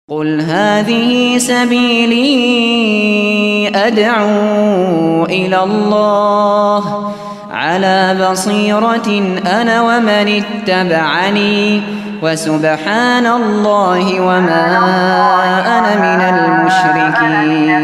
قل هذه سبيلي أدعو إلى الله على بصيرة أنا ومن اتبعني وسبحان الله وما أنا من المشركين.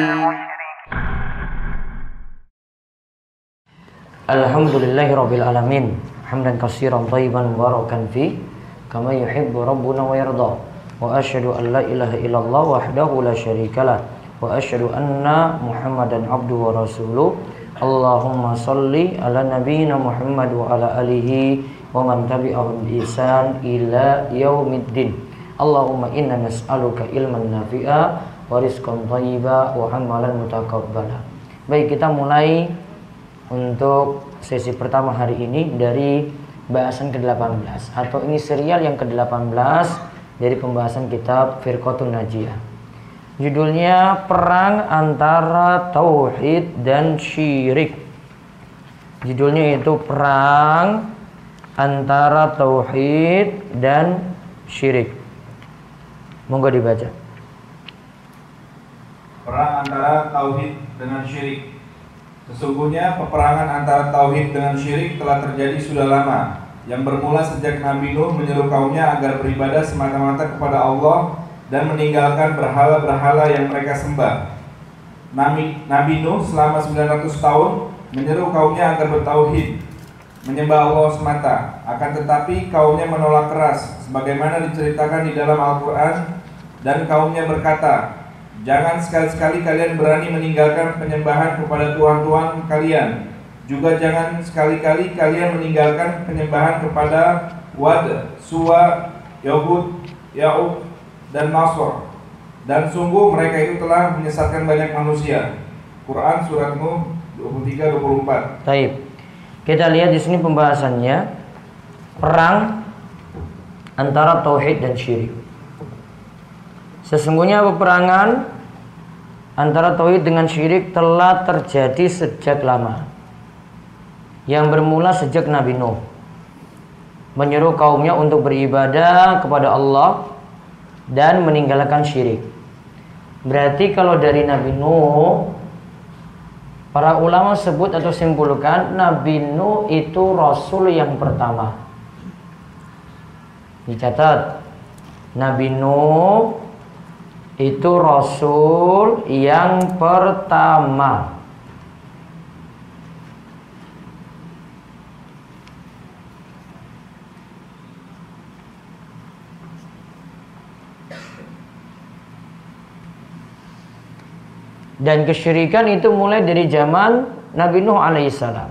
Alhamdulillahi Rabbil Alamin, hamdan katsiran thayyiban mubarakan fi kama yuhibbu rabbuna wa yarda. Wa asyhadu an la ilaha illallah wahdahu la syarikalah wa asyhadu anna Muhammadan abduhu wa rasuluh. Allahumma shalli ala nabiyyina Muhammad wa ala alihi wa man tabi'ahum bi ihsan ila yaumiddin. Allahumma inna nas'aluka ilman nafi'a wa rizqan thayyiba wa amalan mutaqabbala. Baik, kita mulai untuk sesi pertama hari ini dari bahasan ke-18, atau ini serial yang ke-18 dari pembahasan kitab Firqatun Najiyah. Judulnya Perang Antara Tauhid dan Syirik. Judulnya itu Perang Antara Tauhid dan Syirik. Monggo dibaca. Perang antara Tauhid dengan Syirik. Sesungguhnya peperangan antara Tauhid dengan Syirik telah terjadi sudah lama, yang bermula sejak Nabi Nuh menyeru kaumnya agar beribadah semata-mata kepada Allah dan meninggalkan berhala-berhala yang mereka sembah. Nabi Nuh selama 900 tahun menyeru kaumnya agar bertauhid, menyembah Allah semata. Akan tetapi kaumnya menolak keras, sebagaimana diceritakan di dalam Al-Quran, dan kaumnya berkata, "Jangan sekali-sekali kalian berani meninggalkan penyembahan kepada tuhan-tuhan kalian. Juga jangan sekali-kali kalian meninggalkan penyembahan kepada Wad, Suwa, Yahud, Ya'uq, dan Nasr. Dan sungguh mereka itu telah menyesatkan banyak manusia." Quran surat Nuh 23-24. Baik. Kita lihat di sini pembahasannya, perang antara tauhid dan syirik. Sesungguhnya peperangan antara tauhid dengan syirik telah terjadi sejak lama, yang bermula sejak Nabi Nuh menyeru kaumnya untuk beribadah kepada Allah dan meninggalkan syirik. Berarti kalau dari Nabi Nuh, para ulama sebut atau simpulkan Nabi Nuh itu Rasul yang pertama. Dicatat, Nabi Nuh itu Rasul yang pertama. Dan kesyirikan itu mulai dari zaman Nabi Nuh alaihissalam,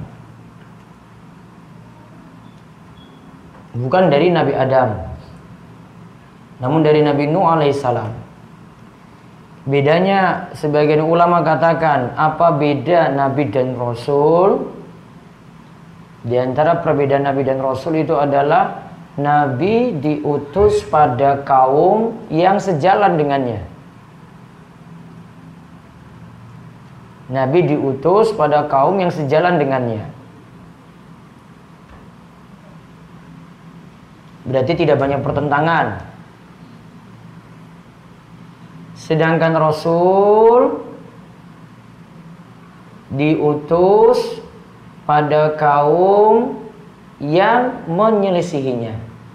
bukan dari Nabi Adam, namun dari Nabi Nuh alaihissalam. Bedanya, sebagian ulama katakan, apa beda Nabi dan Rasul? Di antara perbedaan Nabi dan Rasul itu adalah Nabi diutus pada kaum yang sejalan dengannya. Nabi diutus pada kaum yang sejalan dengannya. Berarti tidak banyak pertentangan. Sedangkan Rasul diutus pada kaum yang menyelisihinya.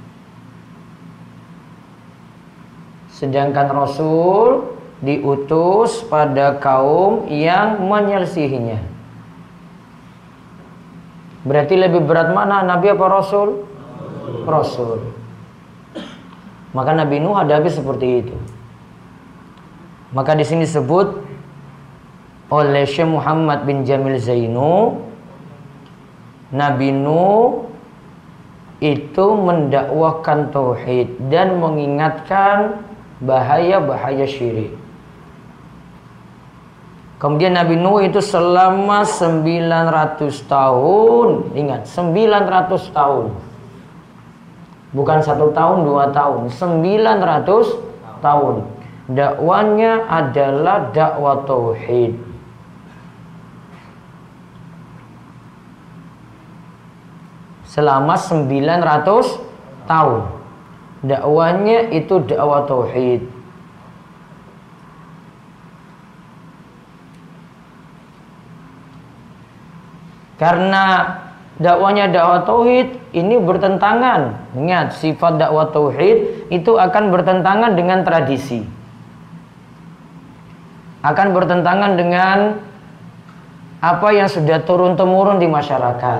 Sedangkan Rasul diutus pada kaum yang menyelisihinya. Berarti lebih berat mana, Nabi apa Rasul? Rasul. Maka Nabi Nuh hadapi seperti itu. Maka di sini disebut oleh Syekh Muhammad bin Jamil Zainu, Nabi Nuh itu mendakwahkan tauhid dan mengingatkan bahaya-bahaya syirik. Kemudian Nabi Nuh itu selama 900 tahun, ingat 900 tahun, bukan 1 tahun 2 tahun, 900 tahun. Dakwanya adalah dakwah tauhid. Selama 900 tahun dakwanya itu dakwah tauhid. Karena dakwanya dakwah tauhid ini bertentangan. Ingat, sifat dakwah tauhid itu akan bertentangan dengan tradisi. Akan bertentangan dengan apa yang sudah turun-temurun di masyarakat.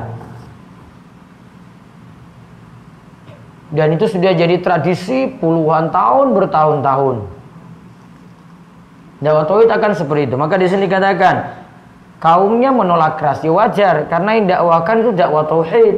Dan itu sudah jadi tradisi puluhan tahun, bertahun-tahun. Dakwah tauhid akan seperti itu. Maka di sini dikatakan kaumnya menolak keras, ya wajar, karena yang didakwakan itu dakwah tauhid.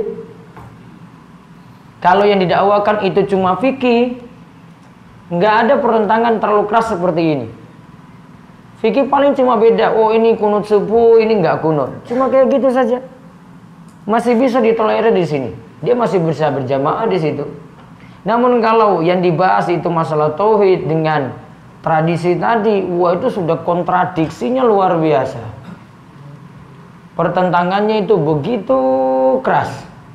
Kalau yang didakwakan itu cuma fikih, nggak ada pertentangan terlalu keras seperti ini. Fikih paling cuma beda, oh ini kunut subuh, ini nggak kunut, cuma kayak gitu saja. Masih bisa ditolerir di sini, dia masih bisa berjamaah di situ. Namun kalau yang dibahas itu masalah tauhid dengan tradisi tadi, wah itu sudah kontradiksinya luar biasa. Pertentangannya itu begitu keras.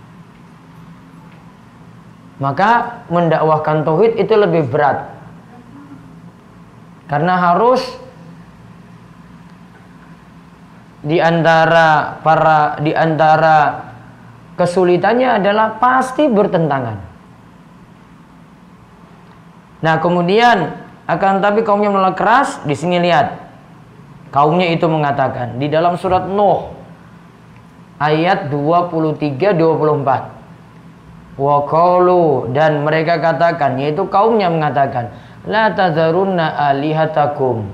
Maka mendakwahkan tauhid itu lebih berat. Karena harus di antara kesulitannya adalah pasti bertentangan. Nah, kemudian akan tapi kaumnya menolak keras. Di sini lihat. Kaumnya itu mengatakan di dalam surat Nuh ayat 23-24. Wa qalu, dan mereka katakan, yaitu kaumnya mengatakan, la tazarunna alihatakum.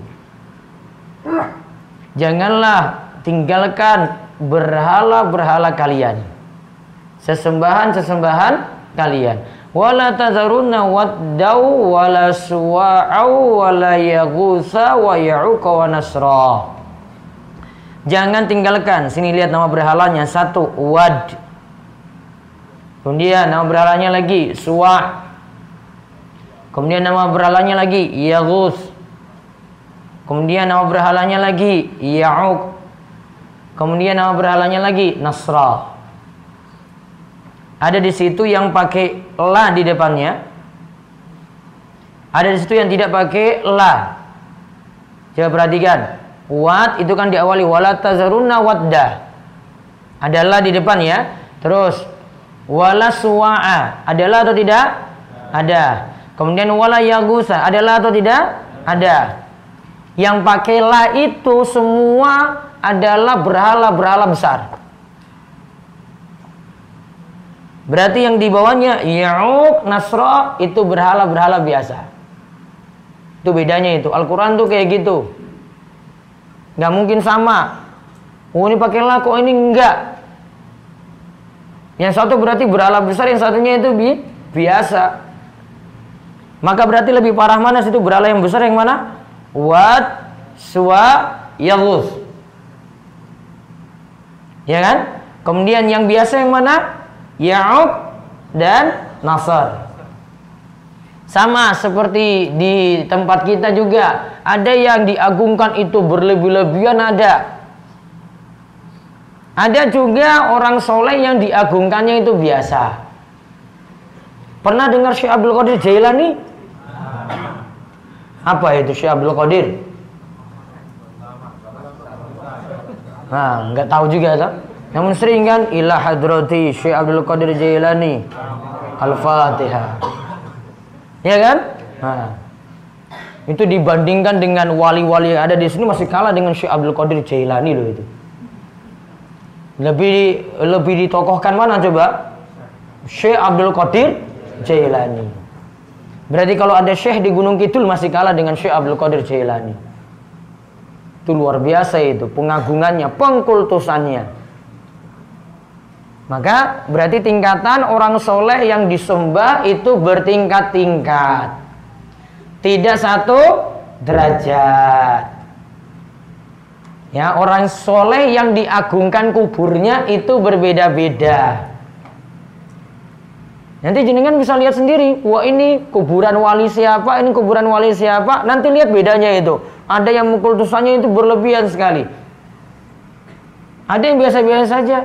Janganlah tinggalkan berhala-berhala kalian. Sesembahan-sesembahan kalian. Wala tazarunna waddau wala suwa'au wala yaghutsa wa ya'uqa wa nasra. Jangan tinggalkan. Sini lihat nama berhalanya. Satu, Wad. Kemudian nama berhalanya lagi Suwa'. Kemudian nama berhalanya lagi Yaghuts. Kemudian nama berhalanya lagi Ya'uq. Kemudian nama berhalanya lagi Nasra. Ada di situ yang pakai la di depannya. Ada di situ yang tidak pakai la. Coba perhatikan. Wad itu kan diawali wala tazarunna wadda. Adalah di depan ya. Terus wala suwa'a. Adalah atau tidak? Ada. Kemudian wala yagusa. Adalah atau tidak? Ada. Yang pakai la itu semua adalah berhala-berhala besar. Berarti yang di bawahnya Ya'uq, Nasra itu berhala-berhala biasa. Itu bedanya itu. Al-Quran tuh kayak gitu. Nggak mungkin sama. Oh ini pakai la, kok ini enggak. Yang satu berarti berhala besar, yang satunya itu biasa. Maka berarti lebih parah mana situ, berhala yang besar yang mana? Wad, Suwa, Yaghuts. Ya kan? Kemudian yang biasa yang mana? Ya'uq dan Nasr. Sama seperti di tempat kita juga. Ada yang diagungkan itu berlebih-lebihan ada. Ada juga orang soleh yang diagungkannya itu biasa. Pernah dengar Syekh Abdul Qadir Jailani? Apa itu Syekh Abdul Qadir? Nah, nggak tahu juga tak? Namun sering kan ila hadrati Syekh Abdul Qadir Jailani Al-Fatihah. Ya kan? Nah, itu dibandingkan dengan wali-wali yang ada di sini masih kalah dengan Syekh Abdul Qadir Jailani loh itu. Lebih ditokohkan mana coba? Syekh Abdul Qadir Jailani. Berarti kalau ada Syekh di Gunung Kidul masih kalah dengan Syekh Abdul Qadir Jailani. Itu luar biasa itu pengagungannya, pengkultusannya. Maka berarti tingkatan orang soleh yang disembah itu bertingkat-tingkat. Tidak satu derajat. Ya, orang soleh yang diagungkan kuburnya itu berbeda-beda. Nanti jenengan bisa lihat sendiri. Wah ini kuburan wali siapa, ini kuburan wali siapa. Nanti lihat bedanya itu. Ada yang mengkultusannya itu berlebihan sekali. Ada yang biasa-biasa saja.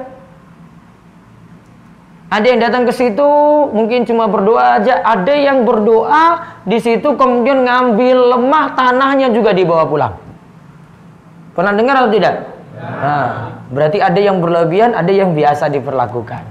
Ada yang datang ke situ mungkin cuma berdoa aja. Ada yang berdoa di situ kemudian ngambil lemah tanahnya juga dibawa pulang. Pernah dengar atau tidak? Nah, berarti ada yang berlebihan, ada yang biasa diperlakukan.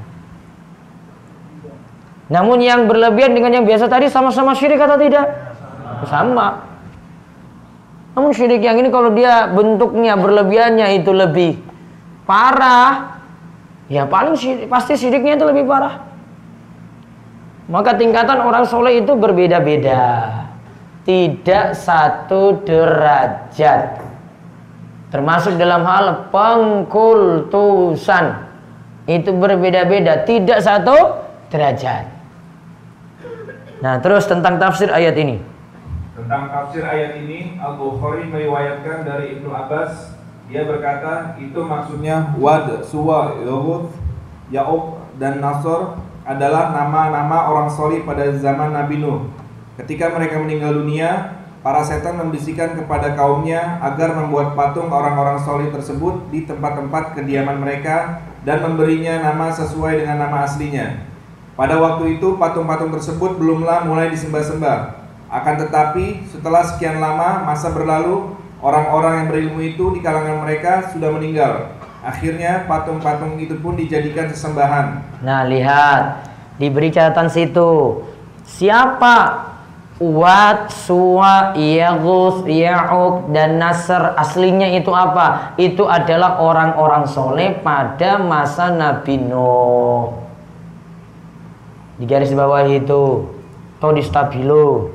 Namun yang berlebihan dengan yang biasa tadi sama-sama syirik atau tidak? Sama. Namun syirik yang ini kalau dia bentuknya berlebihannya itu lebih parah, ya paling pasti syiriknya itu lebih parah. Maka tingkatan orang soleh itu berbeda-beda, tidak satu derajat. Termasuk dalam hal pengkultusan itu berbeda-beda, tidak satu derajat. Nah, terus tentang tafsir ayat ini. Tentang tafsir ayat ini, Al-Bukhari meriwayatkan dari Ibnu Abbas, dia berkata, itu maksudnya Wad, Suwa, Yahud, Ya'ub, dan Nasr adalah nama-nama orang soleh pada zaman Nabi Nuh. Ketika mereka meninggal dunia, para setan membisikkan kepada kaumnya agar membuat patung orang-orang soleh tersebut di tempat-tempat kediaman mereka dan memberinya nama sesuai dengan nama aslinya. Pada waktu itu patung-patung tersebut belumlah mulai disembah-sembah. Akan tetapi setelah sekian lama masa berlalu, orang-orang yang berilmu itu di kalangan mereka sudah meninggal. Akhirnya patung-patung itu pun dijadikan sesembahan. Nah, lihat diberi catatan situ. Siapa Wat, Suwa, Yaghus, Ya'uq, dan Nasr aslinya itu apa? Itu adalah orang-orang soleh pada masa Nabi Nuh. Di garis bawah itu atau di stabilo.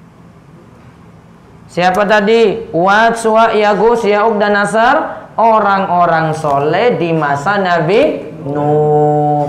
Siapa tadi? Wat, Suwa, Yaghus, Ya'uq, dan Nasr, orang-orang soleh di masa Nabi Nuh.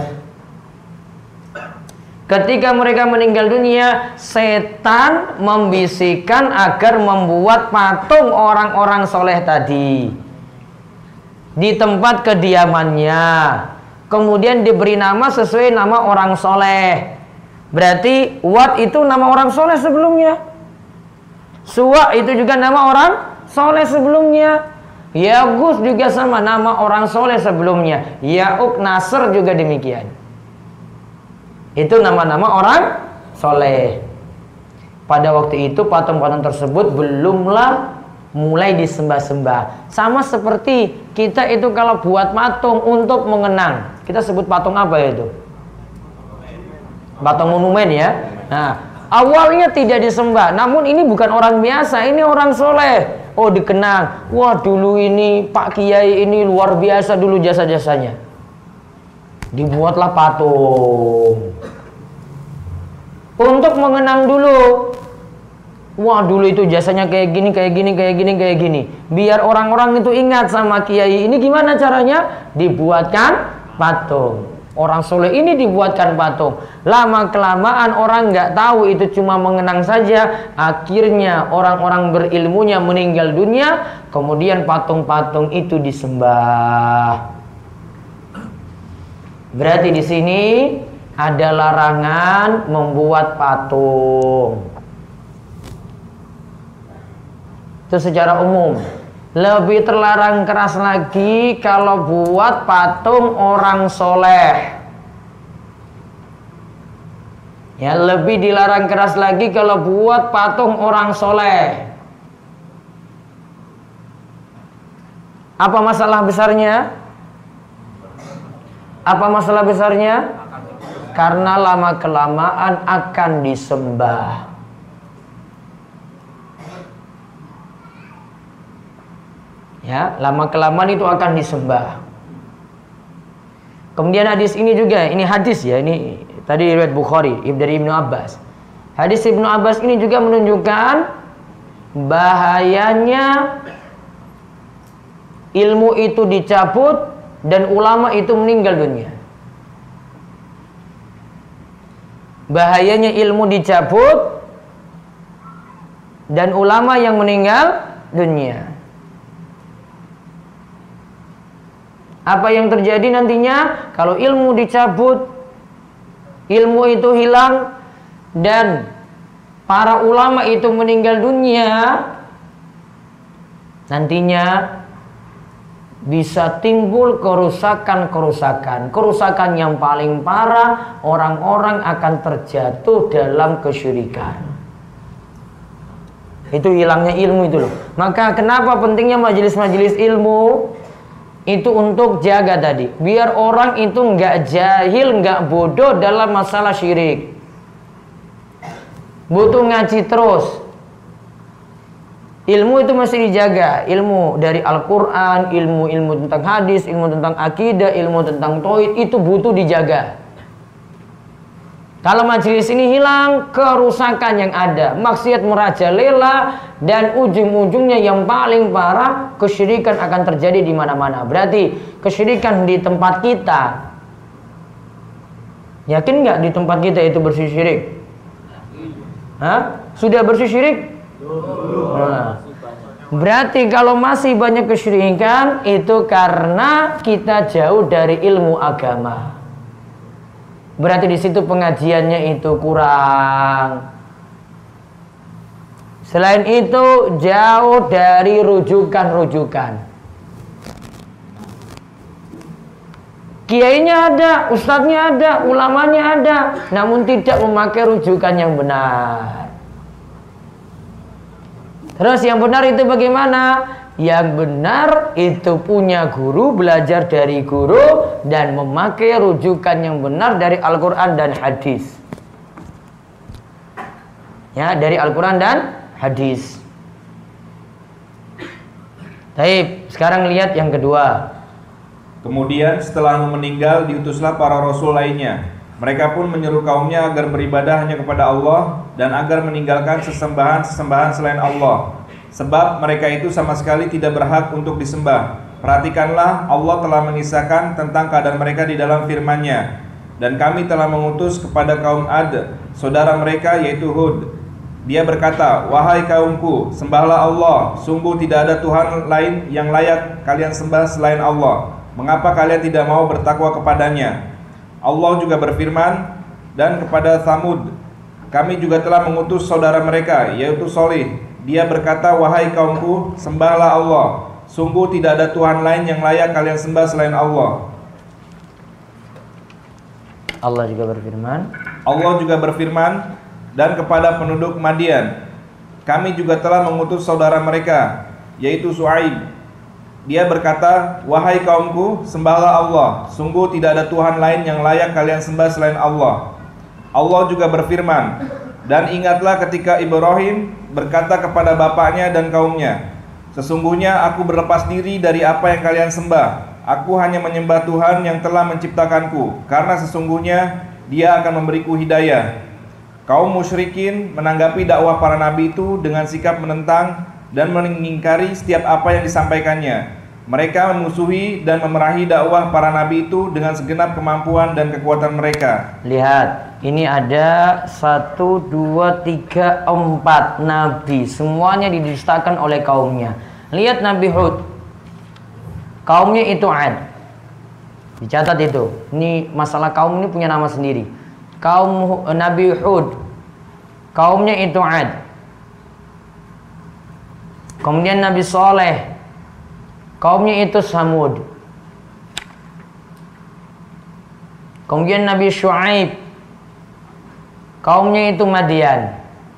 Ketika mereka meninggal dunia, setan membisikkan agar membuat patung orang-orang soleh tadi di tempat kediamannya. Kemudian diberi nama sesuai nama orang soleh. Berarti Wat itu nama orang soleh sebelumnya. Suwa itu juga nama orang soleh sebelumnya. Yaghus juga sama, nama orang soleh sebelumnya. Ya'uq, Nasr juga demikian. Itu nama-nama orang soleh. Pada waktu itu patung-patung tersebut belumlah mulai disembah-sembah. Sama seperti kita itu kalau buat patung untuk mengenang, kita sebut patung apa itu? Patung monumen ya. Nah, awalnya tidak disembah, namun ini bukan orang biasa, ini orang soleh. Oh, dikenang. Wah, dulu ini Pak Kiai ini luar biasa dulu jasa-jasanya. Dibuatlah patung untuk mengenang dulu. Wah, dulu itu jasanya kayak gini, kayak gini, kayak gini, kayak gini. Biar orang-orang itu ingat sama Kiai ini. Gimana caranya? Dibuatkan patung. Orang soleh ini dibuatkan patung. Lama kelamaan orang nggak tahu itu cuma mengenang saja. Akhirnya orang-orang berilmunya meninggal dunia. Kemudian patung-patung itu disembah. Berarti di sini ada larangan membuat patung. Itu secara umum. Lebih terlarang keras lagi kalau buat patung orang soleh. Ya, lebih dilarang keras lagi kalau buat patung orang soleh. Apa masalah besarnya? Apa masalah besarnya? Karena lama-kelamaan akan disembah. Ya, lama-kelamaan itu akan disembah. Kemudian hadis ini juga, ini hadis ya, ini tadi riwayat Bukhari dari Ibnu Abbas. Hadis Ibnu Abbas ini juga menunjukkan bahayanya ilmu itu dicabut dan ulama itu meninggal dunia. Bahayanya ilmu dicabut dan ulama yang meninggal dunia. Apa yang terjadi nantinya kalau ilmu dicabut, ilmu itu hilang dan para ulama itu meninggal dunia, nantinya bisa timbul kerusakan-kerusakan. Kerusakan yang paling parah, orang-orang akan terjatuh dalam kesyirikan. Itu hilangnya ilmu itu loh. Maka kenapa pentingnya majelis-majelis ilmu? Itu untuk jaga tadi, biar orang itu nggak jahil, nggak bodoh dalam masalah syirik. Butuh ngaji terus. Ilmu itu masih dijaga, ilmu dari Al-Quran, ilmu tentang hadis, ilmu tentang akidah, ilmu tentang tauhid, itu butuh dijaga. Kalau majelis ini hilang, kerusakan yang ada, maksiat merajalela, dan ujung-ujungnya yang paling parah, kesyirikan akan terjadi di mana-mana. Berarti kesyirikan di tempat kita, yakin nggak di tempat kita itu bersih syirik? Hah? Sudah bersih syirik? Nah, berarti kalau masih banyak kesyirikan, itu karena kita jauh dari ilmu agama. Berarti di situ pengajiannya itu kurang. Selain itu jauh dari rujukan-rujukan. Kiainya ada, ustadznya ada, ulamanya ada, namun tidak memakai rujukan yang benar. Terus yang benar itu bagaimana? Yang benar itu punya guru, belajar dari guru, dan memakai rujukan yang benar dari Al-Quran dan hadis. Ya, dari Al-Quran dan hadis. Baik, sekarang lihat yang kedua. Kemudian setelah meninggal diutuslah para rasul lainnya. Mereka pun menyeru kaumnya agar beribadah hanya kepada Allah dan agar meninggalkan sesembahan-sesembahan selain Allah. Sebab mereka itu sama sekali tidak berhak untuk disembah. Perhatikanlah, Allah telah mengisahkan tentang keadaan mereka di dalam firman-Nya. Dan kami telah mengutus kepada kaum Ad, saudara mereka yaitu Hud. Dia berkata, wahai kaumku, sembahlah Allah. Sungguh tidak ada Tuhan lain yang layak kalian sembah selain Allah. Mengapa kalian tidak mau bertakwa kepadanya? Allah juga berfirman, dan kepada Tsamud, kami juga telah mengutus saudara mereka yaitu Sholih. Dia berkata, wahai kaumku, sembahlah Allah. Sungguh tidak ada Tuhan lain yang layak kalian sembah selain Allah. Allah juga berfirman, dan kepada penduduk Madian, kami juga telah mengutus saudara mereka, yaitu Shu'aib. Dia berkata, wahai kaumku, sembahlah Allah. Sungguh tidak ada Tuhan lain yang layak kalian sembah selain Allah. Allah juga berfirman, dan ingatlah ketika Ibrahim berkata kepada bapaknya dan kaumnya, sesungguhnya aku berlepas diri dari apa yang kalian sembah. Aku hanya menyembah Tuhan yang telah menciptakanku, karena sesungguhnya Dia akan memberiku hidayah. Kaum musyrikin menanggapi dakwah para nabi itu dengan sikap menentang dan mengingkari setiap apa yang disampaikannya. Mereka memusuhi dan memerahi dakwah para nabi itu dengan segenap kemampuan dan kekuatan mereka. Lihat, ini ada 1, 2, 3, 4 nabi. Semuanya didustakan oleh kaumnya. Lihat Nabi Hud, kaumnya itu Ad. Dicatat itu. Ini masalah kaum ini punya nama sendiri. Kaum Nabi Hud, kaumnya itu Ad. Kemudian Nabi Saleh, kaumnya itu Samud. Kemudian Nabi Shu'aib, kaumnya itu Madian.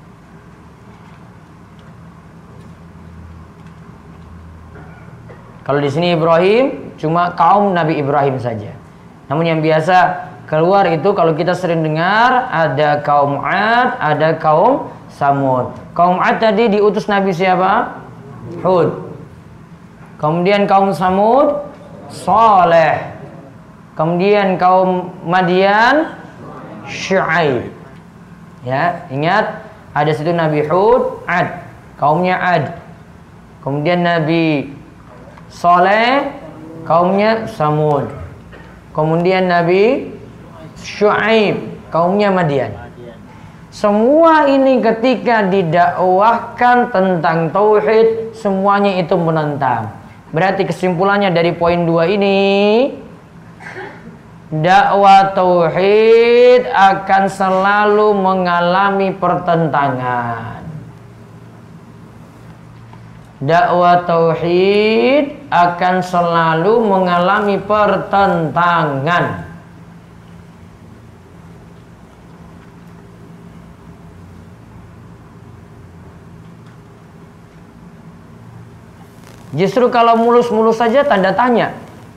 Kalau di sini Ibrahim, cuma kaum Nabi Ibrahim saja. Namun yang biasa keluar itu kalau kita sering dengar ada kaum Ad, ada kaum Samud. Kaum Ad tadi diutus Nabi siapa? Hud. Kemudian kaum Samud, Saleh. Kemudian kaum Madian, Shu'aib. Ya, ingat ada situ Nabi Hud, Ad, kaumnya Ad. Kemudian Nabi Saleh, kaumnya Samud. Kemudian Nabi Shu'aib, kaumnya Madian. Semua ini ketika didakwahkan tentang tauhid, semuanya itu menentang. Berarti kesimpulannya dari poin 2 ini, dakwah tauhid akan selalu mengalami pertentangan. Dakwah tauhid akan selalu mengalami pertentangan. Justru kalau mulus-mulus saja tanda tanya.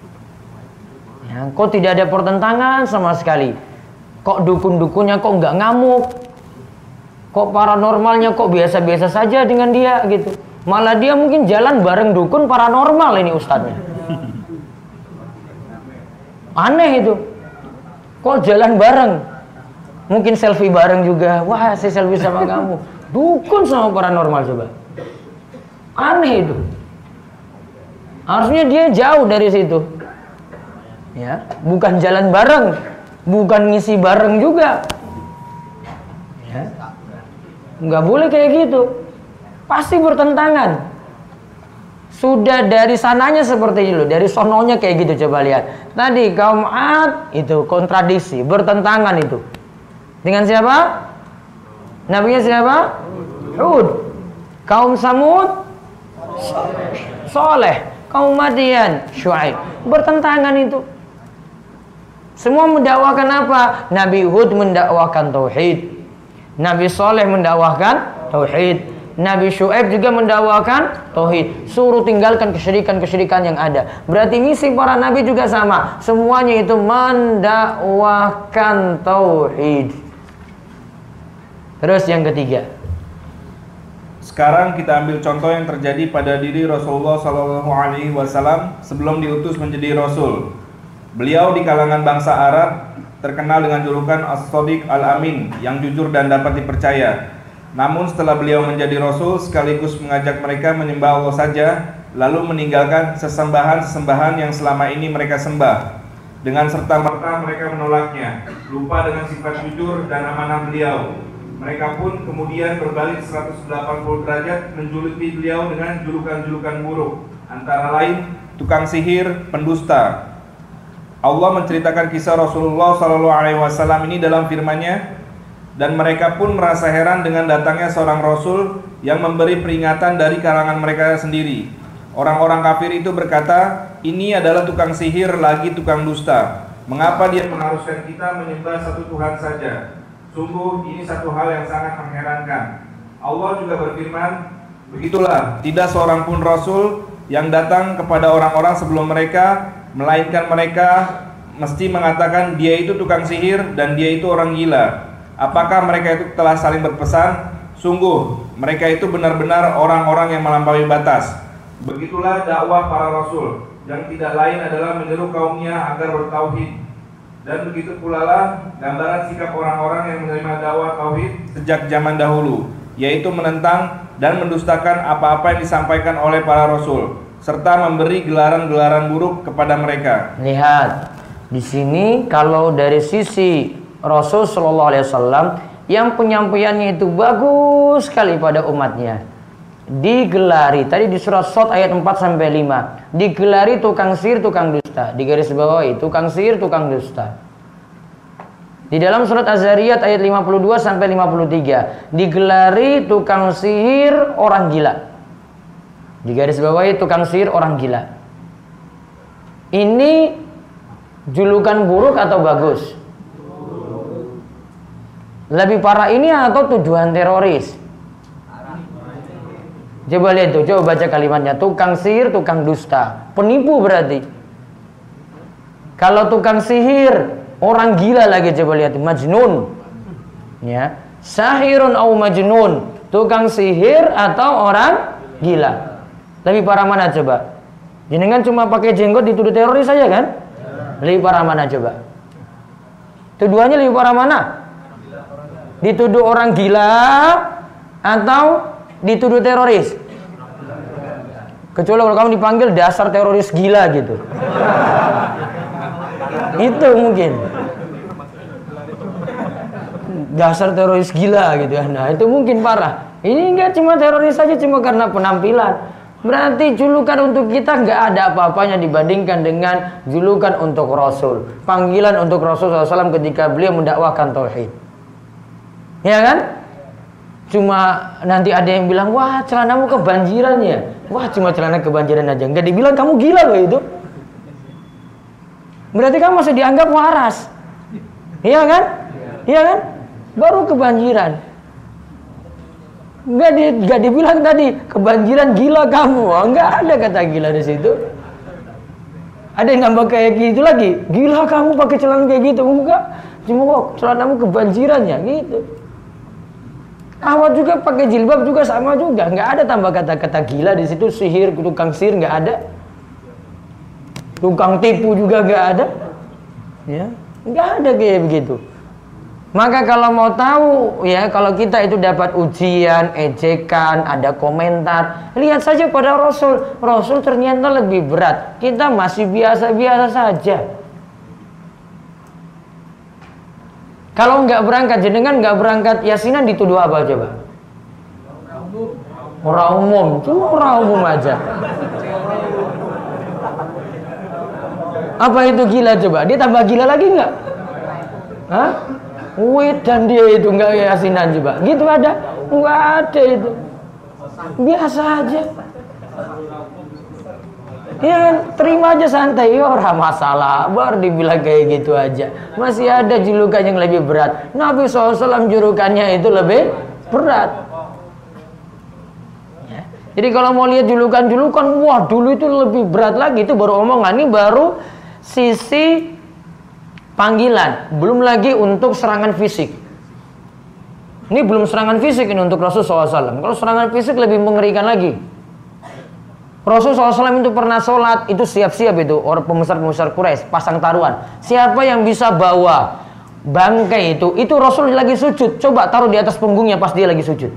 Ya, kok tidak ada pertentangan sama sekali. Kok dukun-dukunnya kok nggak ngamuk. Kok paranormalnya kok biasa-biasa saja dengan dia gitu. Malah dia mungkin jalan bareng dukun paranormal ini ustadznya. Aneh itu. Kok jalan bareng? Mungkin selfie bareng juga. Wah, saya selfie sama kamu. Dukun sama paranormal coba. Aneh itu. Harusnya dia jauh dari situ. Ya, bukan jalan bareng, bukan ngisi bareng juga. Ya. Nggak boleh kayak gitu. Pasti bertentangan. Sudah dari sananya seperti itu, dari sononya kayak gitu. Coba lihat. Tadi kaum Ad itu kontradiksi, bertentangan itu. Dengan siapa? Nabinya siapa? Hud. Kaum Samud Soleh. Kaum Madian Syuaib. Bertentangan itu. Semua mendakwakan apa? Nabi Hud mendakwakan tauhid. Nabi Soleh mendakwakan tauhid. Nabi Syuaib juga mendakwakan tauhid. Suruh tinggalkan kesyirikan-kesyirikan yang ada. Berarti misi para nabi juga sama. Semuanya itu mendakwakan tauhid. Terus yang ketiga. Sekarang kita ambil contoh yang terjadi pada diri Rasulullah SAW sebelum diutus menjadi Rasul. Beliau di kalangan bangsa Arab terkenal dengan julukan As-Shadiq Al-Amin, yang jujur dan dapat dipercaya. Namun setelah beliau menjadi Rasul sekaligus mengajak mereka menyembah Allah saja, lalu meninggalkan sesembahan-sesembahan yang selama ini mereka sembah. Dengan serta-merta mereka menolaknya, lupa dengan sifat jujur dan amanah beliau. Mereka pun kemudian berbalik 180 derajat menjuluki beliau dengan julukan-julukan buruk, antara lain tukang sihir, pendusta. Allah menceritakan kisah Rasulullah SAW ini dalam firman-Nya, dan mereka pun merasa heran dengan datangnya seorang Rasul yang memberi peringatan dari kalangan mereka sendiri. Orang-orang kafir itu berkata, ini adalah tukang sihir lagi tukang dusta. Mengapa dia mengharuskan kita menyembah satu Tuhan saja? Sungguh ini satu hal yang sangat mengherankan. Allah juga berfirman, begitulah, tidak seorang pun Rasul yang datang kepada orang-orang sebelum mereka, melainkan mereka mesti mengatakan dia itu tukang sihir dan dia itu orang gila. Apakah mereka itu telah saling berpesan? Sungguh mereka itu benar-benar orang-orang yang melampaui batas. Begitulah dakwah para Rasul, yang tidak lain adalah menyeru kaumnya agar bertauhid. Dan begitu pula lah gambaran sikap orang-orang yang menerima dakwah tauhid sejak zaman dahulu, yaitu menentang dan mendustakan apa-apa yang disampaikan oleh para Rasul, serta memberi gelaran-gelaran buruk kepada mereka. Lihat, di sini kalau dari sisi Rasul Shallallahu Alaihi Wasallam yang penyampaiannya itu bagus sekali pada umatnya, digelari tadi di surat Shad ayat 4-5, digelari tukang sihir, tukang dusta, di garis bawahi tukang sihir, tukang dusta. Di dalam surat Az-Zariyat ayat 52-53, digelari tukang sihir, orang gila. Di garis bawahi tukang sihir, orang gila. Ini julukan buruk atau bagus? Lebih parah ini atau tujuan teroris? Coba lihat tuh, coba baca kalimatnya. Tukang sihir, tukang dusta, penipu berarti. Kalau tukang sihir, orang gila lagi, coba lihat, majnun. Ya, sahirun au majnun, tukang sihir atau orang gila. Lebih parah mana coba? Jenengan cuma pakai jenggot dituduh teroris saja kan? Lebih parah mana coba? Tuduhannya lebih parah mana? Dituduh orang gila atau dituduh teroris? Kecuali kalau kamu dipanggil dasar teroris gila gitu. Itu mungkin dasar teroris gila gitu ya. Nah itu mungkin parah. Ini enggak cuma teroris saja, cuma karena penampilan. Berarti julukan untuk kita enggak ada apa-apanya dibandingkan dengan julukan untuk Rasul. Panggilan untuk Rasul SAW ketika beliau mendakwakan tauhid. Ya kan? Cuma nanti ada yang bilang, wah celanamu kebanjiran ya. Wah cuma celana kebanjiran aja, enggak dibilang kamu gila loh itu. Berarti kamu masih dianggap waras. Iya kan? Iya kan? Baru kebanjiran. Enggak dibilang tadi kebanjiran gila kamu. Enggak ada kata gila di situ. Ada yang nambah kayak gitu lagi. Gila kamu pakai celana kayak gitu. Enggak. Cuma kok celanamu kebanjiran ya gitu. Ahmad juga pakai jilbab juga sama juga. Nggak ada tambah kata-kata gila di situ. Sihir, tukang sihir nggak ada. Tukang tipu juga nggak ada. Ya, nggak ada kayak begitu. Maka kalau mau tahu ya, kalau kita itu dapat ujian, ejekan, ada komentar, lihat saja pada Rasul. Rasul ternyata lebih berat. Kita masih biasa-biasa saja. Kalau nggak berangkat, jenengan nggak berangkat yasinan dituduh apa coba? Orang umum, cuma orang umum aja. Apa itu gila coba? Dia tambah gila lagi nggak? Hah? Dan dia itu nggak yasinan coba. Gitu ada? Nggak ada itu. Biasa aja. Ya terima aja santai, orang masalah. Baru dibilang kayak gitu aja. Masih ada julukan yang lebih berat. Nabi SAW julukannya itu lebih berat. Ya. Jadi kalau mau lihat julukan-julukan, wah dulu itu lebih berat lagi. Itu baru omongan, ini baru sisi panggilan, belum lagi untuk serangan fisik. Ini belum serangan fisik ini untuk Rasulullah SAW. Kalau serangan fisik lebih mengerikan lagi. Rasulullah SAW itu pernah sholat, itu siap-siap itu orang pembesar-pembesar Quraisy pasang taruhan. Siapa yang bisa bawa bangkai itu Rasul lagi sujud. Coba taruh di atas punggungnya pas dia lagi sujud.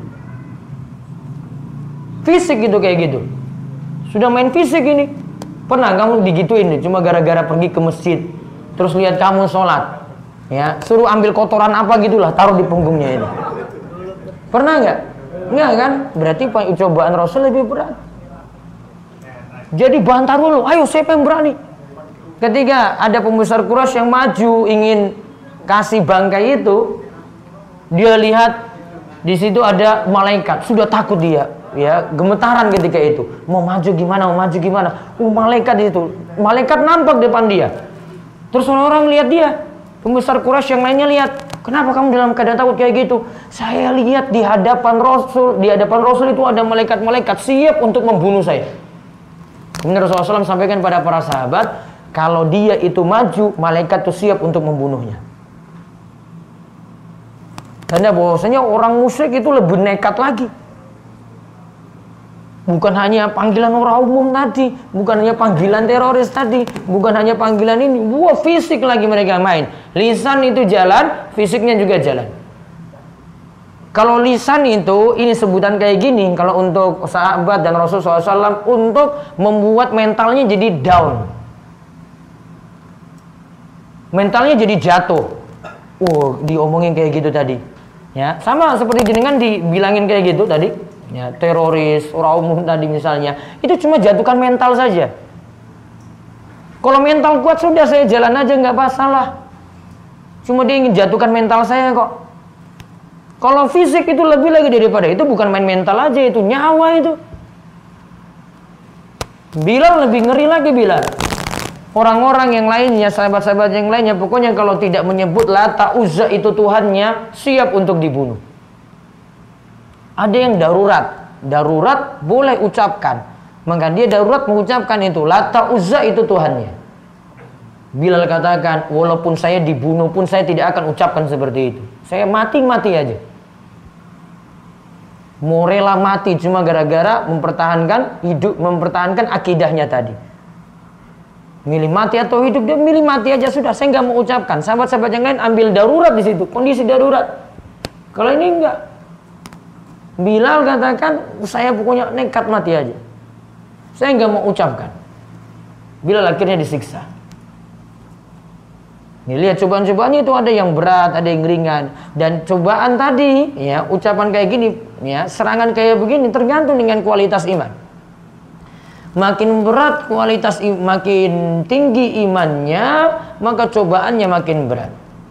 Fisik gitu kayak gitu. Sudah main fisik ini. Pernah kamu digituin nih, cuma gara-gara pergi ke masjid. Terus lihat kamu sholat, ya suruh ambil kotoran apa gitulah, taruh di punggungnya ini. Pernah nggak? Nggak kan? Berarti cobaan Rasul lebih berat. Jadi bantar dulu, ayo siapa yang berani? Ketika ada pembesar Quraisy yang maju ingin kasih bangkai itu, dia lihat di situ ada malaikat, sudah takut dia, ya gemetaran ketika itu. Mau maju gimana? Mau maju gimana? Malaikat itu, malaikat nampak depan dia. Terus orang-orang lihat dia, pembesar Quraisy yang lainnya lihat, kenapa kamu dalam keadaan takut kayak gitu? Saya lihat di hadapan Rasul itu ada malaikat-malaikat siap untuk membunuh saya. Kemudian Rasulullah SAW sampaikan pada para sahabat, kalau dia itu maju, malaikat itu siap untuk membunuhnya. Tanda bahwasanya orang musyrik itu lebih nekat lagi. Bukan hanya panggilan orang umum tadi, bukan hanya panggilan teroris tadi, bukan hanya panggilan ini, fisik lagi mereka main. Lisan itu jalan, fisiknya juga jalan. Kalau lisan itu, ini sebutan kayak gini, kalau untuk sahabat dan Rasulullah SAW untuk membuat mentalnya jadi down. Mentalnya jadi jatuh. Diomongin kayak gitu tadi. Ya, sama seperti jenengan dibilangin kayak gitu tadi. Ya, teroris, orang umum tadi misalnya, itu cuma jatuhkan mental saja. Kalau mental kuat sudah saya jalan aja nggak masalah. Cuma dia ingin jatuhkan mental saya kok. Kalau fisik itu lebih lagi daripada itu, bukan main mental aja, itu nyawa itu. Bilal lebih ngeri lagi Bilal. Orang-orang yang lainnya, sahabat-sahabat yang lainnya, pokoknya kalau tidak menyebut Lata Uzza itu Tuhannya, siap untuk dibunuh. Ada yang darurat boleh ucapkan. Maka dia darurat mengucapkan itu, Lata Uzza itu Tuhannya. Bilal katakan, walaupun saya dibunuh pun saya tidak akan ucapkan seperti itu. Saya mati aja. Mau rela mati cuma gara-gara mempertahankan hidup, mempertahankan akidahnya tadi. Milih mati atau hidup, dia milih mati aja sudah. Saya nggak mau ucapkan. Sahabat-sahabat yang lain ambil darurat di situ, kondisi darurat. Kalau ini enggak. Bilal katakan, saya pokoknya nekat mati aja. Saya nggak mau ucapkan. Bilal akhirnya disiksa. Nih lihat cobaan-cobaannya itu ada yang berat, ada yang ringan. Dan cobaan tadi, ya ucapan kayak gini, ya serangan kayak begini tergantung dengan kualitas iman. Makin berat kualitas, makin tinggi imannya, maka cobaannya makin berat.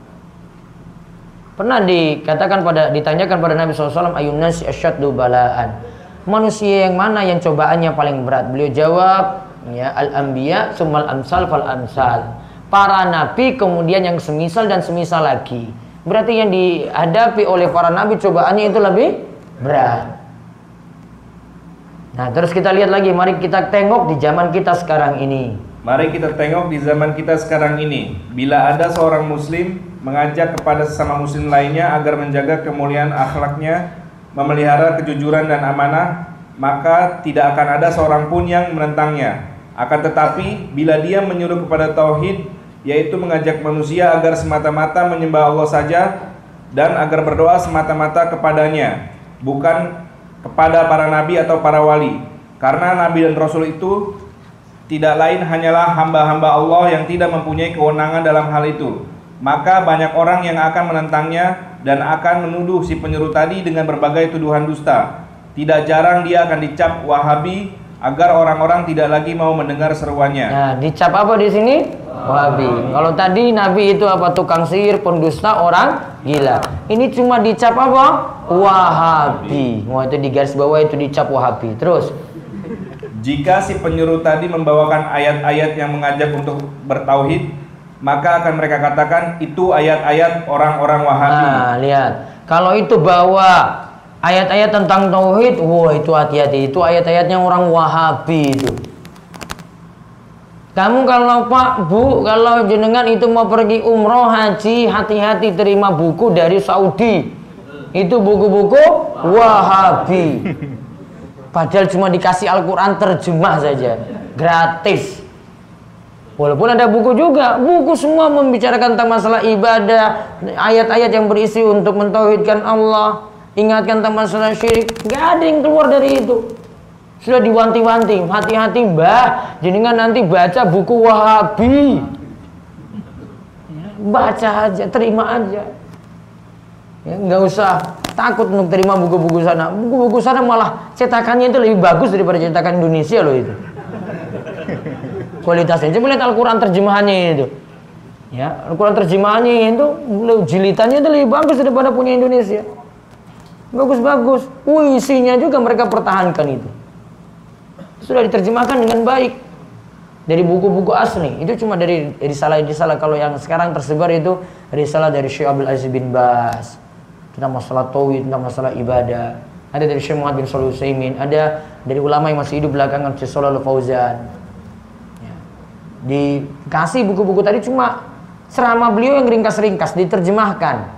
Pernah ditanyakan pada Nabi SAW, ayun nasi asyaddu balaan. Manusia yang mana yang cobaannya paling berat? Beliau jawab, ya al-anbiya summal amsal fal amsal. Para nabi kemudian yang semisal dan semisal lagi. Berarti yang dihadapi oleh para nabi cobaannya itu lebih berat. Nah, terus kita lihat lagi, mari kita tengok di zaman kita sekarang ini. Mari kita tengok di zaman kita sekarang ini, bila ada seorang muslim mengajak kepada sesama muslim lainnya agar menjaga kemuliaan akhlaknya, memelihara kejujuran dan amanah, maka tidak akan ada seorang pun yang menentangnya. Akan tetapi bila dia menyuruh kepada tauhid, yaitu mengajak manusia agar semata-mata menyembah Allah saja dan agar berdoa semata-mata kepadanya, bukan kepada para nabi atau para wali, karena nabi dan rasul itu tidak lain hanyalah hamba-hamba Allah yang tidak mempunyai kewenangan dalam hal itu. Maka banyak orang yang akan menentangnya dan akan menuduh si penyeru tadi dengan berbagai tuduhan dusta. Tidak jarang dia akan dicap Wahabi agar orang-orang tidak lagi mau mendengar seruannya. Nah, dicap apa di sini? Wahabi. Kalau tadi Nabi itu apa? Tukang sihir, pendusta, orang gila. Ini cuma dicap apa? Wahabi. Wah, itu di garis bawah itu dicap Wahabi. Terus, jika si penyeru tadi membawakan ayat-ayat yang mengajak untuk bertauhid, maka akan mereka katakan itu ayat-ayat orang-orang Wahabi. nah, lihat. Kalau itu bawa ayat-ayat tentang tauhid, wah itu hati-hati. Itu ayat-ayatnya orang Wahabi itu. Kamu kalau Pak, Bu, kalau jenengan itu mau pergi umroh, haji, hati-hati terima buku dari Saudi. Itu buku-buku Wahabi. Padahal cuma dikasih Al-Quran terjemah saja, gratis. Walaupun ada buku juga, buku semua membicarakan tentang masalah ibadah, ayat-ayat yang berisi untuk mentauhidkan Allah, ingatkan tentang masalah syirik. Gak ada yang keluar dari itu. Sudah diwanti-wanti, hati-hati mbah, jenengan nanti baca buku Wahabi. Baca aja, terima aja. Ya, nggak usah takut untuk terima buku-buku sana. Buku-buku sana malah cetakannya itu lebih bagus daripada cetakan Indonesia loh itu. Kualitasnya. Coba lihat Al-Quran terjemahannya itu. Ya, Al-Quran terjemahannya itu jilitannya itu lebih bagus daripada punya Indonesia. Bagus-bagus. Isinya juga mereka pertahankan itu. Sudah diterjemahkan dengan baik dari buku-buku asli. Itu cuma dari risalah-risalah. Kalau yang sekarang tersebar itu risalah dari Syekh Abdul Aziz bin Baz tentang masalah tauhid, tentang masalah ibadah. Ada dari Syekh Muhammad bin Shalih Al-Utsaimin, ada dari ulama yang masih hidup belakangan Syekh Shalal Al-Fauzan. Ya. Dikasih buku-buku tadi cuma ceramah beliau yang ringkas-ringkas, diterjemahkan.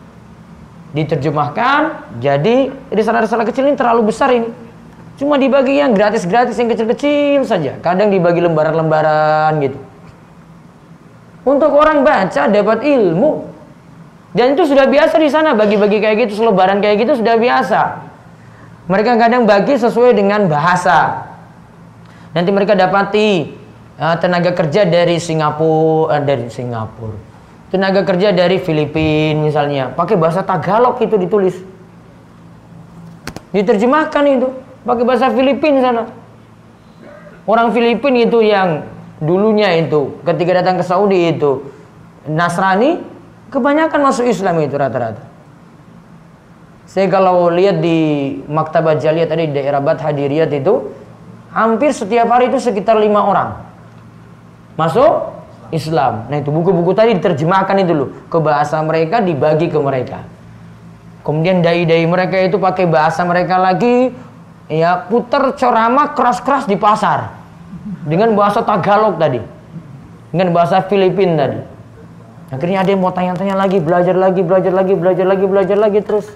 Jadi risalah-risalah kecil ini terlalu besar ini. Cuma dibagi yang gratis-gratis, yang kecil-kecil saja. Kadang dibagi lembaran-lembaran gitu. Untuk orang baca dapat ilmu. Dan itu sudah biasa di sana, bagi-bagi kayak gitu, selebaran kayak gitu sudah biasa. Mereka kadang bagi sesuai dengan bahasa. Nanti mereka dapati tenaga kerja dari Singapura, tenaga kerja dari Filipina misalnya, pakai bahasa Tagalog itu ditulis, diterjemahkan itu pakai bahasa Filipina sana. Orang Filipina itu yang dulunya itu ketika datang ke Saudi itu Nasrani, kebanyakan masuk Islam itu rata-rata. Saya kalau lihat di Maktabah Jaliyah tadi di daerah Bad Hadiriyat itu, hampir setiap hari itu sekitar 5 orang masuk Islam. Nah itu buku-buku tadi diterjemahkan itu loh ke bahasa mereka, dibagi ke mereka. Kemudian dai-dai mereka itu pakai bahasa mereka lagi, ya putar ceramah keras-keras di pasar dengan bahasa Tagalog tadi, dengan bahasa Filipina tadi. Akhirnya ada yang mau tanya-tanya lagi, belajar lagi terus.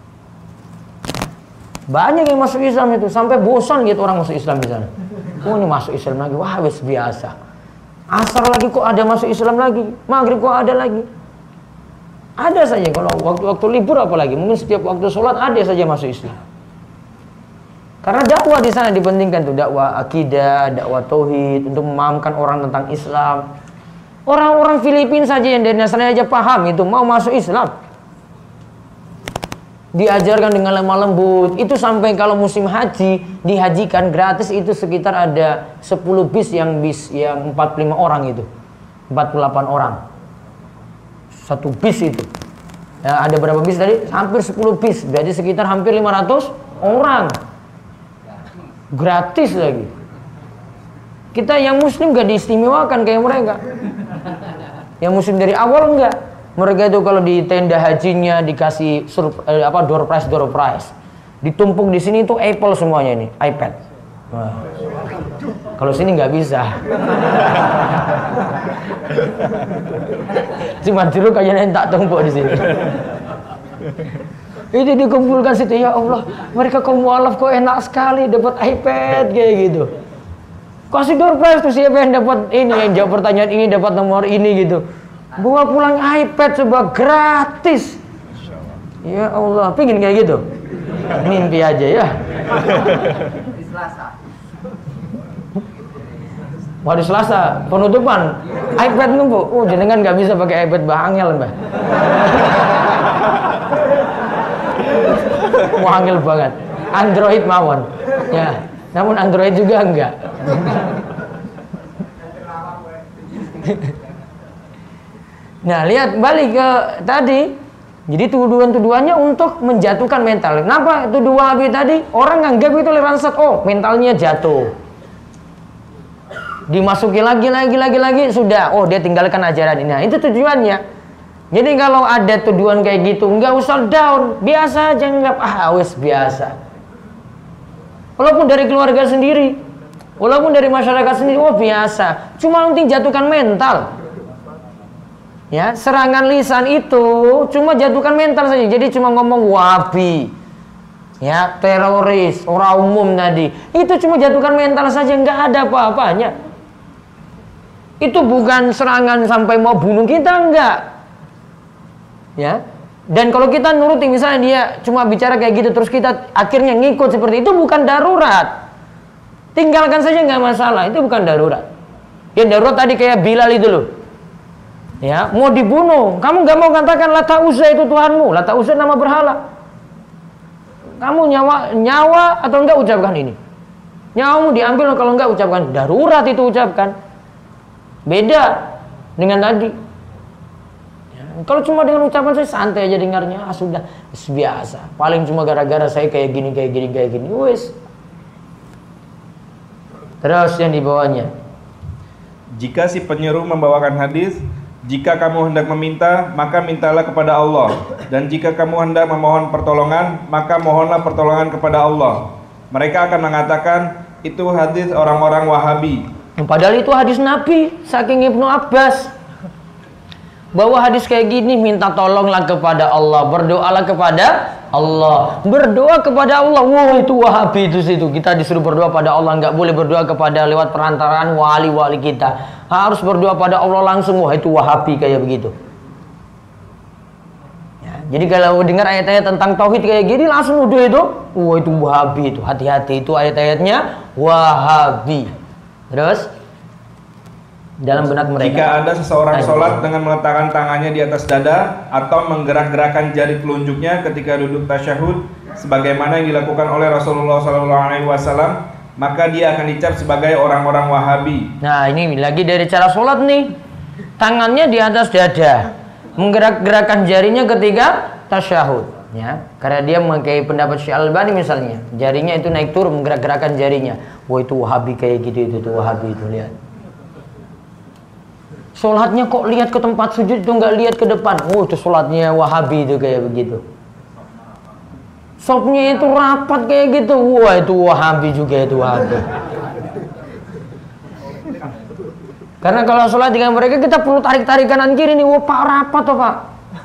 Banyak yang masuk Islam itu, sampai bosan gitu orang masuk Islam di sana. Oh ini masuk Islam lagi, wah wes biasa. Asar lagi kok ada masuk Islam lagi, maghrib kok ada lagi. Ada saja kalau waktu-waktu libur apalagi, mungkin setiap waktu sholat ada saja masuk Islam. Karena dakwah di sana dipentingkan tuh, dakwah akidah, dakwah tauhid untuk memahamkan orang tentang Islam. Orang-orang Filipina saja yang dari Nasrani aja paham itu mau masuk Islam. Diajarkan dengan lemah lembut. Itu sampai kalau musim haji dihajikan gratis itu sekitar ada 10 bis yang 45 orang itu. 48 orang. Satu bis itu. Ya, ada berapa bis tadi? Hampir 10 bis. Berarti sekitar hampir 500 orang. Gratis lagi. Kita yang muslim gak diistimewakan kayak mereka. Yang muslim dari awal enggak. Mereka itu kalau di tenda hajinya dikasih door prize. Ditumpuk di sini itu Apple semuanya ini, iPad. Wah. Kalau sini nggak bisa. Cuma dulu kayaknya tak tumpuk di sini. Itu dikumpulkan situ, ya Allah, mereka kaum mualaf kok enak sekali dapat iPad kayak gitu. Kasih door prize tuh siapa yang dapat ini, yang jawab pertanyaan ini dapat nomor ini gitu. Bawa pulang iPad coba gratis. Ya Allah, pingin kayak gitu. Mimpi aja ya. Hari Selasa penutupan iPad numpuk. Oh, jenengan nggak bisa pakai iPad bahangel mbak. Wangil banget. Android mawon. Ya, namun Android juga enggak. Nah, lihat balik ke tadi. Jadi tuduhan-tuduhannya untuk menjatuhkan mental. Kenapa tuduh Wahabi tadi? Orang nganggap itu leranset, oh mentalnya jatuh. Dimasuki lagi, sudah. Oh, dia tinggalkan ajaran ini. Nah, itu tujuannya. Jadi kalau ada tuduhan kayak gitu, nggak usah down. Biasa aja, nggak wes biasa. Walaupun dari keluarga sendiri, walaupun dari masyarakat sendiri, oh biasa. Cuma penting jatuhkan mental. Ya, serangan lisan itu cuma jatuhkan mental saja. Jadi cuma ngomong Wahabi, ya, teroris, orang umum tadi. Itu cuma jatuhkan mental saja, nggak ada apa-apanya. Itu bukan serangan sampai mau bunuh kita, enggak. Ya. Dan kalau kita nuruti, misalnya dia cuma bicara kayak gitu terus kita akhirnya ngikut seperti itu, bukan darurat. Tinggalkan saja, nggak masalah. Itu bukan darurat. Yang darurat tadi kayak Bilal itu loh. Ya, mau dibunuh, kamu nggak mau katakan Lata Uzza itu Tuhanmu. Lata Uzza nama berhala. Kamu nyawa atau enggak ucapkan ini. Nyawamu diambil, kalau enggak ucapkan. Darurat itu ucapkan. Beda dengan tadi. Ya, kalau cuma dengan ucapan saya santai aja dengarnya, sudah biasa. Paling cuma gara-gara saya kayak gini. Wes. Terus yang dibawanya. Jika si penyeru membawakan hadis, jika kamu hendak meminta, maka mintalah kepada Allah. Dan jika kamu hendak memohon pertolongan, maka mohonlah pertolongan kepada Allah. Mereka akan mengatakan, itu hadis orang-orang Wahabi. Padahal itu hadis Nabi, saking Ibnu Abbas. Bahwa hadis kayak gini, minta tolonglah kepada Allah, berdoalah kepada Allah. Berdoa kepada Allah, wah itu Wahabi itu situ. Kita disuruh berdoa pada Allah, nggak boleh berdoa kepada lewat perantaraan wali-wali kita. Harus berdoa pada Allah langsung, wah itu Wahabi kayak begitu. Ya, jadi kalau dengar ayat-ayat tentang tauhid kayak gini langsung udah itu, wah itu Wahabi itu. Hati-hati, itu ayat-ayatnya Wahabi. Terus dalam benak mereka, jika ada seseorang sholat dengan meletakkan tangannya di atas dada atau menggerak-gerakkan jari telunjuknya ketika duduk tasyahud, sebagaimana yang dilakukan oleh Rasulullah SAW, maka dia akan dicap sebagai orang-orang Wahabi. Nah, ini lagi dari cara sholat nih. Tangannya di atas dada, menggerak-gerakkan jarinya ketika tasyahud. Ya, karena dia memakai pendapat Syekh Al-Albani misalnya, jarinya itu naik turun, menggerak-gerakkan jarinya. Wah itu Wahabi kayak gitu, itu Wahabi itu, lihat. Sholatnya kok lihat ke tempat sujud itu nggak lihat ke depan. Oh itu sholatnya Wahabi itu kayak begitu. Sopnya itu rapat kayak gitu. Wah itu Wahabi juga, itu Wahabi. Karena kalau sholat dengan mereka kita perlu tarik-tarik kanan kiri nih. Wah pak rapat toh pak.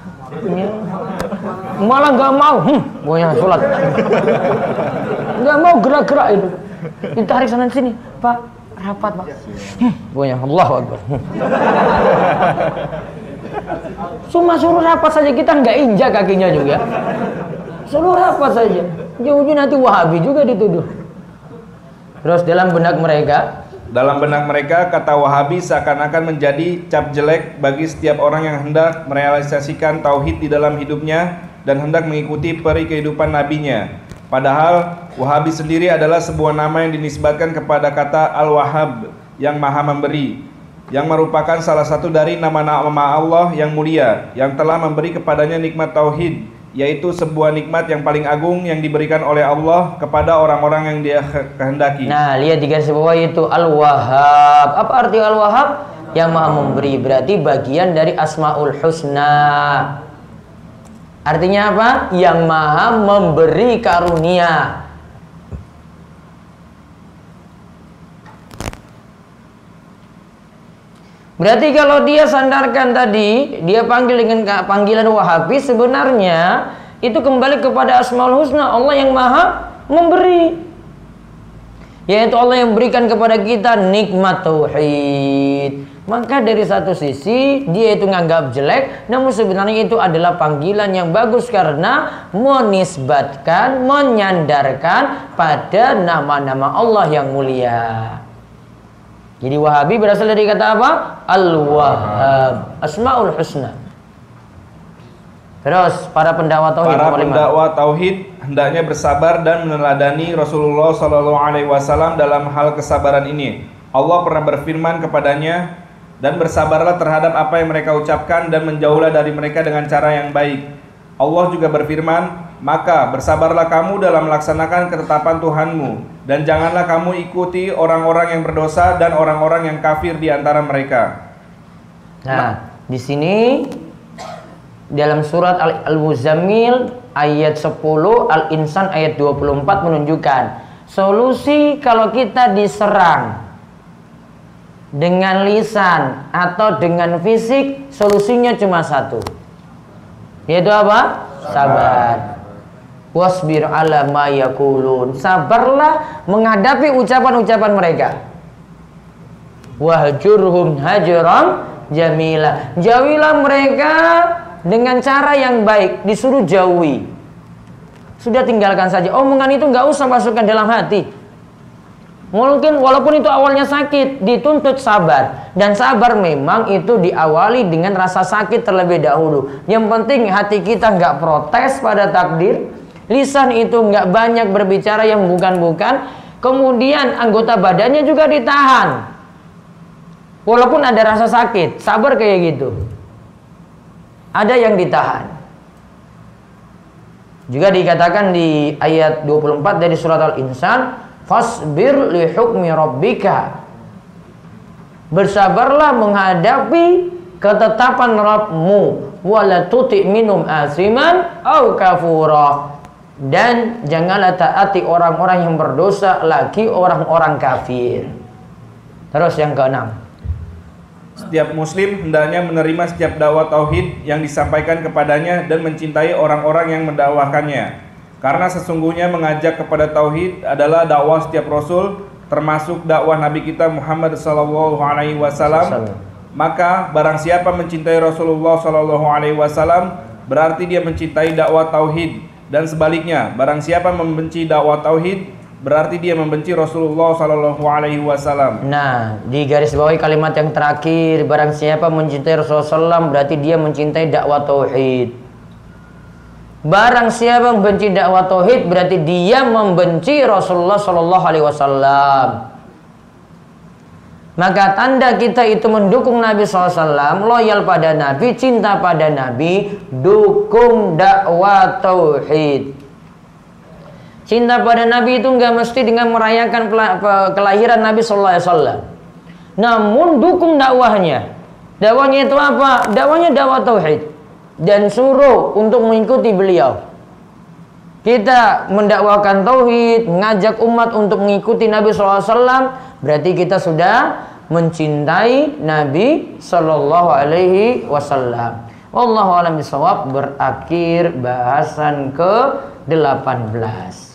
Malah nggak mau. Pokoknya sholat. Nggak mau gerak-gerak itu. Ditarik sana sini. Pak rapat pak. Pokoknya Allahu Akbar. Cuma suruh rapat saja, kita nggak injak kakinya juga. Suruh rapat saja. Ujung-ujung nanti Wahabi juga dituduh. Terus dalam benak mereka, kata Wahabi seakan-akan menjadi cap jelek bagi setiap orang yang hendak merealisasikan tauhid di dalam hidupnya dan hendak mengikuti peri kehidupan nabinya. Padahal Wahabi sendiri adalah sebuah nama yang dinisbatkan kepada kata Al-Wahhab, yang maha memberi, yang merupakan salah satu dari nama-nama Allah yang mulia, yang telah memberi kepadanya nikmat tauhid, yaitu sebuah nikmat yang paling agung yang diberikan oleh Allah kepada orang-orang yang dia kehendaki. Nah, lihat di garis bawah itu Al-Wahhab. Apa arti Al-Wahhab? Yang maha memberi, berarti bagian dari Asmaul Husna. Artinya apa? Yang maha memberi karunia. Berarti kalau dia sandarkan tadi, dia panggil dengan panggilan Wahabi, sebenarnya itu kembali kepada Asmaul Husna, Allah yang Maha memberi. Yaitu Allah yang berikan kepada kita nikmat tauhid. Maka dari satu sisi dia itu nganggap jelek, namun sebenarnya itu adalah panggilan yang bagus karena menisbatkan, menyandarkan pada nama-nama Allah yang mulia. Jadi Wahabi berasal dari kata apa? Al-Wahhab, Asmaul Husna. Terus para pendakwa tauhid. Para pendakwa tauhid hendaknya bersabar dan meneladani Rasulullah SAW dalam hal kesabaran ini. Allah pernah berfirman kepadanya, dan bersabarlah terhadap apa yang mereka ucapkan dan menjauhlah dari mereka dengan cara yang baik. Allah juga berfirman, maka bersabarlah kamu dalam melaksanakan ketetapan Tuhanmu, dan janganlah kamu ikuti orang-orang yang berdosa dan orang-orang yang kafir di antara mereka. Nah, di sini dalam surat Al-Muzammil ayat 10, Al-Insan ayat 24 menunjukkan solusi kalau kita diserang dengan lisan atau dengan fisik, solusinya cuma satu, yaitu apa? Sabar. Wasbir ala ma yaqulun. Sabarlah menghadapi ucapan-ucapan mereka. Wahjurhum hajran jamila. Jauhilah mereka dengan cara yang baik, disuruh jauhi. Sudah tinggalkan saja. Omongan itu nggak usah masukkan dalam hati. Mungkin walaupun itu awalnya sakit, dituntut sabar. Dan sabar memang itu diawali dengan rasa sakit terlebih dahulu. Yang penting hati kita nggak protes pada takdir. Lisan itu nggak banyak berbicara yang bukan-bukan. Kemudian anggota badannya juga ditahan. Walaupun ada rasa sakit, sabar kayak gitu. Ada yang ditahan. Juga dikatakan di ayat 24 dari surat Al-Insan, fasbir li hukmi rabbika. Bersabarlah menghadapi ketetapan Rabbmu, wala tuti minum asiman au kafura. Dan janganlah taati orang-orang yang berdosa, lagi orang-orang kafir. Terus yang keenam, setiap muslim hendaknya menerima setiap dakwah tauhid yang disampaikan kepadanya dan mencintai orang-orang yang mendakwakannya. Karena sesungguhnya mengajak kepada tauhid adalah dakwah setiap rasul, termasuk dakwah Nabi kita Muhammad SAW. Maka barang siapa mencintai Rasulullah SAW, berarti dia mencintai dakwah tauhid. Dan sebaliknya, barang siapa membenci dakwah tauhid, berarti dia membenci Rasulullah SAW. Nah, di garis bawahi kalimat yang terakhir, barang siapa mencintai Rasulullah SAW, berarti dia mencintai dakwah tauhid. Barang siapa membenci dakwah tauhid, berarti dia membenci Rasulullah SAW. Maka tanda kita itu mendukung Nabi SAW, loyal pada Nabi, cinta pada Nabi, dukung dakwah tauhid. Cinta pada Nabi itu nggak mesti dengan merayakan kelahiran Nabi SAW. Namun dukung dakwahnya. Dakwahnya itu apa? Dakwahnya dakwah tauhid. Dan suruh untuk mengikuti beliau. Kita mendakwakan tauhid, mengajak umat untuk mengikuti Nabi SAW, berarti kita sudah mencintai Nabi SAW. Wallahu a'lam bishawab. Berakhir bahasan ke-18.